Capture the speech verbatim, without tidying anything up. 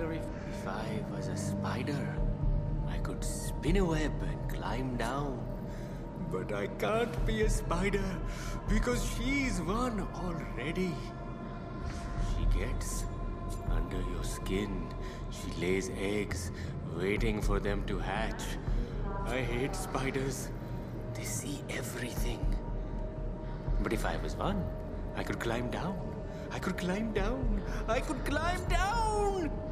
simpler if, if I was a spider. I could spin a web and climb down. But I can't be a spider because she's one already. She gets under your skin. She lays eggs, waiting for them to hatch. I hate spiders. They see everything. But if I was one, I could climb down. I could climb down. I could climb down!